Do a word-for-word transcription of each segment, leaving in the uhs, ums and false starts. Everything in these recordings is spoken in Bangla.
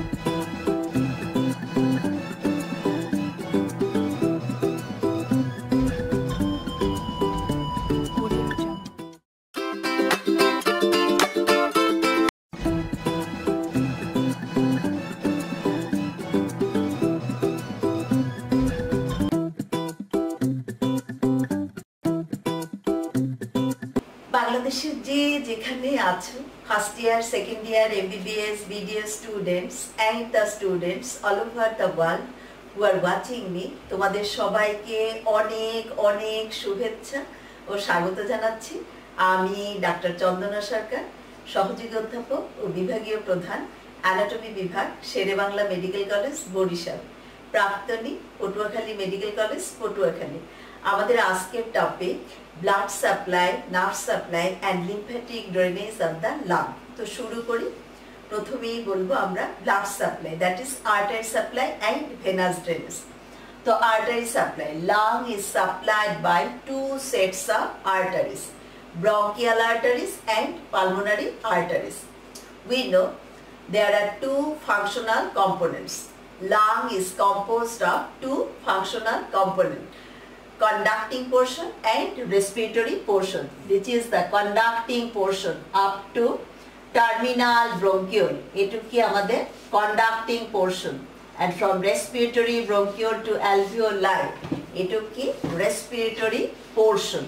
বাংলাদেশের যে যেখানে আছো first year second year MBBS BDS students and the students all over the world who are watching me, তোমাদের সবাইকে অনেক অনেক শুভেচ্ছা ও স্বাগত জানাচ্ছি। আমি ডাক্তার চন্দনা সরকার, সহযোগী অধ্যাপক ও বিভাগীয় প্রধান, অ্যানাটমি বিভাগ, শেরেবাংলা মেডিকেল কলেজ, বরিশাল, প্রাক্তনী, পটুয়াখালী মেডিকেল কলেজ, পটুয়াখালী। আমাদের আজকের topic blood supply, nerve supply and lymphatic drainage of the lung. তো শুরু করি। প্রথমেই বলবো আমরা blood supply, that is artery supply and venous drainage. তো artery supply, lung is supplied by two sets of arteries, bronchial arteries and pulmonary arteries. We know there are two functional components. Lung is composed of two functional components, conducting portion and respiratory portion, which is the conducting portion up to terminal bronchiole. এটুকি আমাদের conducting portion, and from respiratory bronchiole to alveoli এটুকি respiratory portion.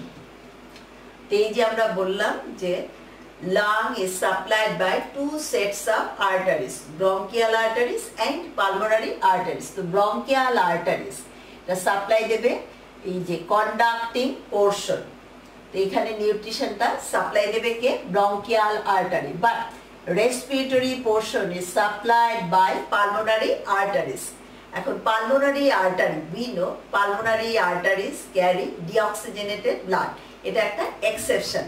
এই যে আমরা বললাম যে lung is supplied by two sets of arteries, bronchial arteries and pulmonary arteries. তো bronchial arteries এটা সাপ্লাই দেবে এই যে কন্ডাক্টিং পোর্শন। তো এখানে নিউট্রিশনটা সাপ্লাই দেবে কে? bronchial artery, but respiratory portion is supplied by pulmonary arteries. এখন pulmonary artery, we know pulmonary arteries carry deoxygenated blood. এটা একটা exception.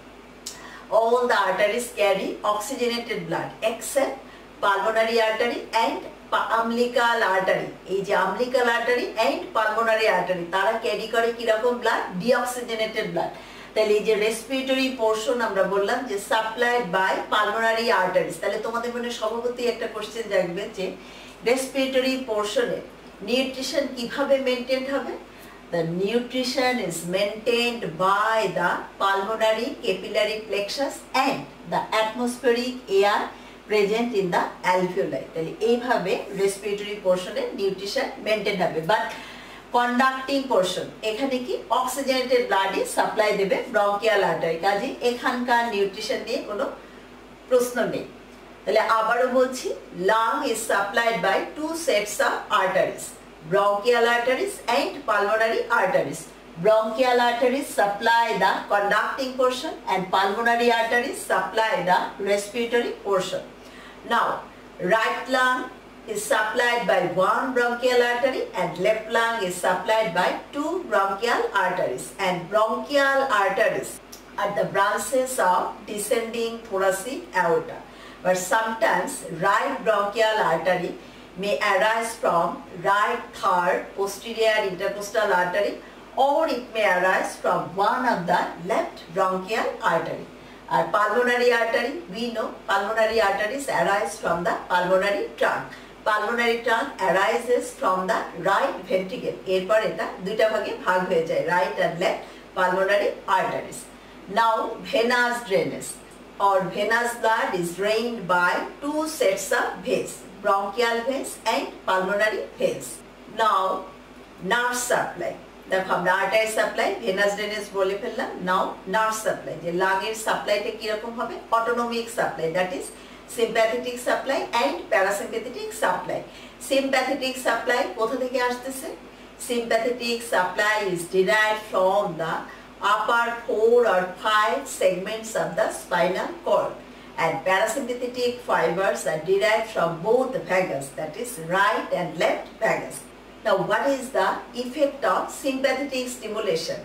All the arteries carry oxygenated blood except pulmonary artery and umbilical artery. এই যে umbilical artery and pulmonary artery তারা ক্যারি করে কি রকম ব্লাড? Deoxygenated blood. তাহলে এই যে রেসপিরেটরি পোরশন আমরা বললাম যে সাপ্লাইড বাই পালমোনারি আর্টারিজ। তাহলে তোমাদের মনে স্বভাবতই একটা কোশ্চেন জাগবে যে রেসপিরেটরি পোরশনে নিউট্রিশন কিভাবে মেইনটেইন হবে? The nutrition is maintained by the pulmonary capillary plexus and the atmospheric air present in the alveoli. তাহলে এইভাবে রেসপিরেটরি পোরশনে নিউট্রিশন মেইনটেইন হবে। বাট কন্ডাক্টিং পোরশন এখানে কি অক্সিজেনেটেড ব্লাডই সাপ্লাই দেবে ব্রঙ্কিয়াল আর্টারি, কাজে এখানকার নিউট্রিশন নিয়ে কোনো প্রশ্ন নেই। তাহলে আবারও বলছি, lung is supplied by two sets of arteries, bronchial arteries and pulmonary arteries. Bronchial arteries supply the conducting portion and pulmonary arteries supply the respiratory portion. Now, right lung is supplied by one bronchial artery and left lung is supplied by two bronchial arteries. And bronchial arteries are the branches of descending thoracic aorta. But sometimes right bronchial artery may arise from right third posterior intercostal artery, or it may arise from one of the left bronchial artery. Our pulmonary artery, we know pulmonary arteries arise from the pulmonary trunk. Pulmonary trunk arises from the right ventricle. এরপর এটা দুইটা ভাগে ভাগ হয়ে যায়, right and left pulmonary arteries. Now venous drainage or venous blood is drained by two sets of veins, bronchial veins and pulmonary veins. Now nerve supply, দেখো আমরা আর্টারি সাপ্লাই, ভেনাস ড্রেনেজ বলে ফেললাম। নাও নার্ভ সাপ্লাই, যে লাংয়ের সাপ্লাইটা কিরকম হবে? Autonomic supply, that is sympathetic supply and parasympathetic supply. Sympathetic supply কোথা থেকে আসতেছে? Sympathetic supply is derived from the upper four or five segments of the spinal cord, and parasympathetic fibers are derived from both vagus, that is right and left vagus. Now what is the effect of sympathetic stimulation?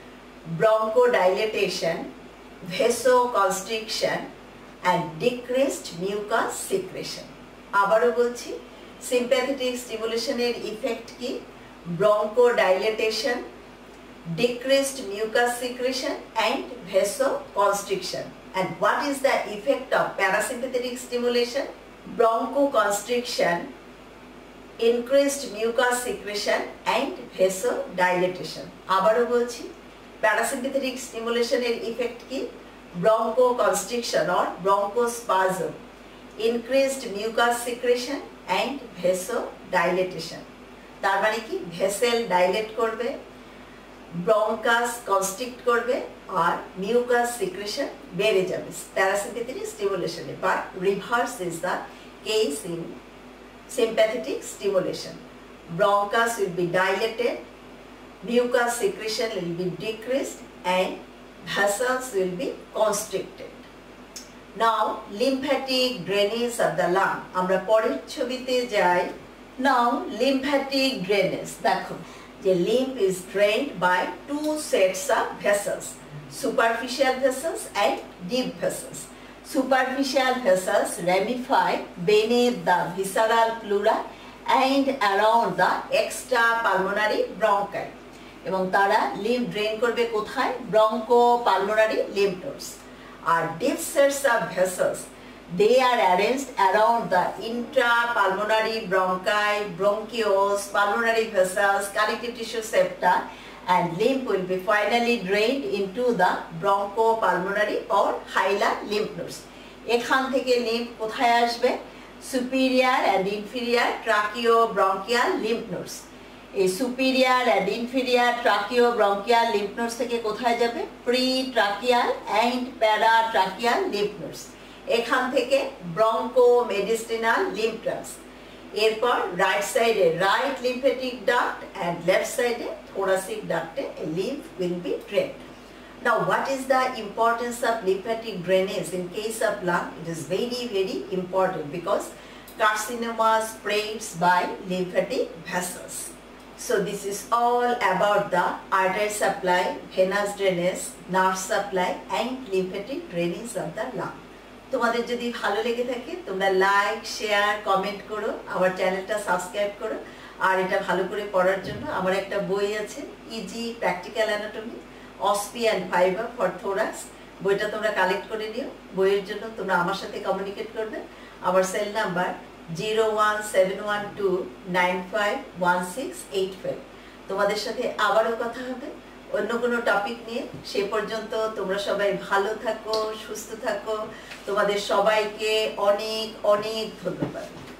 Bronchodilation, vasoconstriction and decreased mucus secretion. আবারও বলছি, sympathetic stimulation এর ইফেক্ট কি? Bronchodilation, decreased mucus secretion and vasoconstriction. And what is the effect of parasympathetic stimulation? bronchoconstriction, increased mucus secretion and vasodilatation. আবারও বলছি, প্যারাসিম্প্যাথেটিক স্টিমুলেশনের ইফেক্ট কি? bronchoconstriction or bronchospasm, increased mucus secretion and vasodilatation. তার মানে কি? ভেসেল ডাইলেট করবে, ব্রঙ্কাস কনস্ট্রিক্ট করবে আর মিউকাস সিক্রেশন বেড়ে যাবে প্যারাসিম্প্যাথেটিক স্টিমুলেশনে। But reverse is the case in sympathetic stimulation. Bronchus will be dilated, mucus secretion will be decreased and vessels will be constricted. Now lymphatic drainage of the lung. আমরা পরের ছবিতে যাই। Now lymphatic drainage. দেখো যে lymph is drained by two sets of vessels, superficial vessels and deep vessels. Superficial vessels ramify beneath the visceral pleura and around the extrapulmonary bronchi. এবং তারা lymph drain করবে কোথায়? bronchopulmonary lymph nodes. R deep sets of vessels, they are arranged around the intrapulmonary bronchi, bronchioles, pulmonary vessels, connective tissue septa, and lymph will be finally drained into the bronchopulmonary or hilar lymph nodes. এখান থেকে lymph কোথায় আসবে? superior and inferior tracheobronchial lymph nodes. এই superior and inferior tracheobronchial lymph nodes থেকে কোথায় যাবে? pre-tracheal and paratracheal lymph nodes. এখান থেকে bronchomediastinal lymph tracts. এরপর রাইট সাইডে right lymphatic duct and left সাইডে thoracic ductে lymph will be drained. Now what is the importance of lymphatic drainage in case of lung? It is very very important because carcinoma spreads by lymphatic vessels. So this is all about the artery supply, venous drainage, nerve supply and lymphatic drainage of the lung. তোমাদের যদি ভালো লেগে থাকে তোমরা লাইক শেয়ার কমেন্ট করো, আমার চ্যানেলটা সাবস্ক্রাইব করো। আর এটা ভালো করে পড়ার জন্য আমার একটা বই আছে, easy practical anatomy OSPE and ফাইবার ফর থোরাক্স। বইটা তোমরা কালেক্ট করে নিও। বইয়ের জন্য তোমরা আমার সাথে কমিউনিকেট করবে। আমার cell number zero one seven one two nine five one six eight five. তোমাদের সাথে আবারও কথা হবে অন্য কোনো টপিক নিয়ে। সে পর্যন্ত তোমরা সবাই ভালো থাকো, সুস্থ থাকো। তোমাদের সবাইকে অনেক অনেক ধন্যবাদ।